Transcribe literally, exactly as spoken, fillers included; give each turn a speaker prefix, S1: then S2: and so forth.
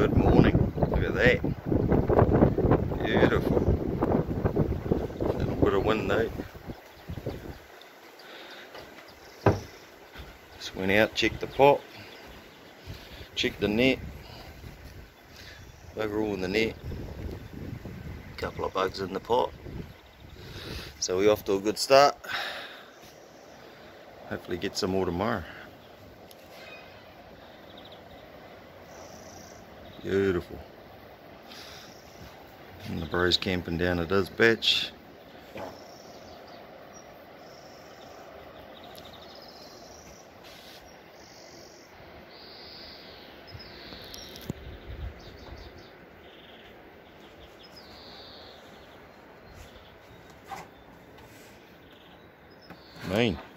S1: Good morning. Look at that. Beautiful. A little bit of wind though. Just went out, checked the pot, checked the net. Bugger all in the net. A couple of bugs in the pot. So we're off to a good start. Hopefully get some more tomorrow. Beautiful. And the bros camping down at his batch. Mean.